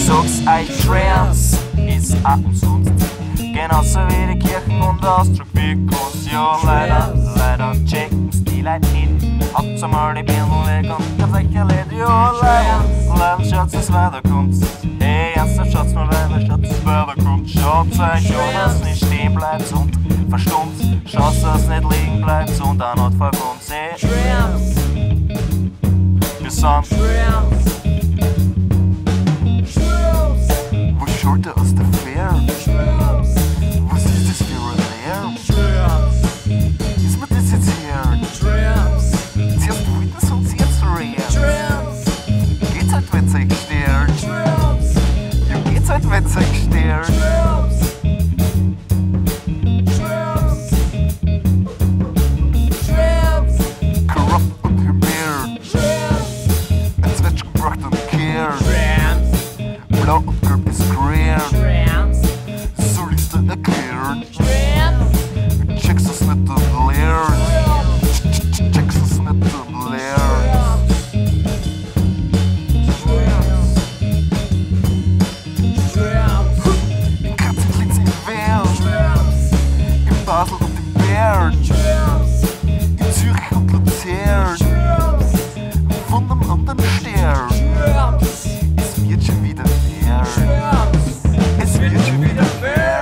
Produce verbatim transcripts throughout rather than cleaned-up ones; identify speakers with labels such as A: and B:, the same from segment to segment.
A: sag's euch, Trance ist auch umsonst. Genauso wie die Kirchen und Ausdruck wie Kunst. Ja, leider, leider checken's die Leute nicht. Habt's einmal die Birnen weg und habt's euch erledigt. Ja, leider, leider schaut's, es weiterkommt. Hey, ernsthaft schaut's mal weiter, schaut's, es weiterkommt. Schaut's euch an, dass nicht stehen bleibt und verstummt. Schaut's, dass nicht liegen bleibt und auch nicht verkommt. Hey,
B: Gschreams
A: wir sind
B: Gschreams
A: was schaut der aus der Ferne?
B: Gschreams
A: Was ist das für ein Lärm?
B: Gschreams
A: Ist mir das jetzt her?
B: Gschreams
A: Zuerst Witness und jetzt Rare.
B: Gschreams
A: Geht's halt, wenn's euch stört?
B: Gschreams
A: Ja, geht's halt, wenn's euch stört?
B: Gschreams Gschreams Gschreams
A: Korrupt und hymer.
B: Gschreams
A: Jetzt wird's gebracht und care.
B: Gschreams
A: Blau und gelb ist queer.
B: Gschreams
A: Soll ich's dir erklären?
B: Gschreams
A: Checkst du's nicht und leer? Checkst du's nicht und leer? In Katzenklitz in Wern, in Basel und in Bern, in Zürich und Luzern, von einem anderen Stern. Es wird schon wieder fair. Es wird schon wieder fair.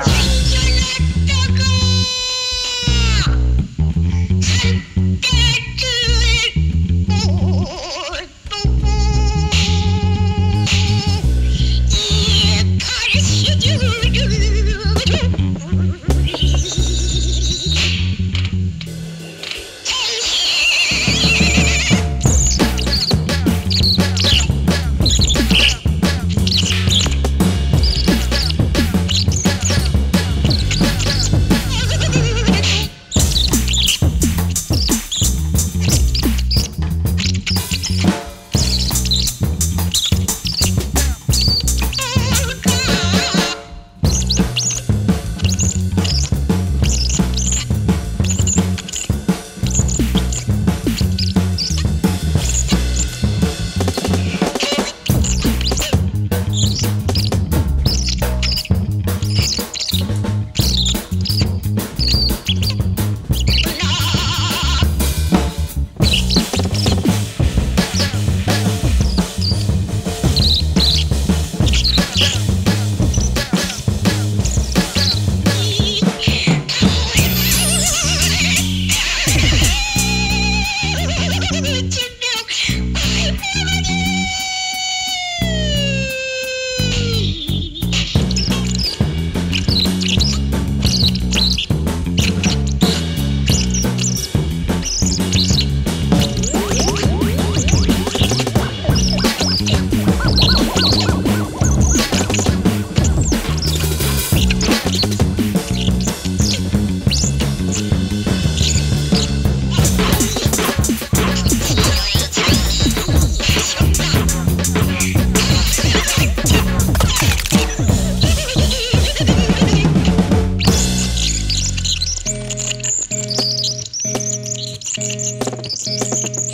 B: Thank you.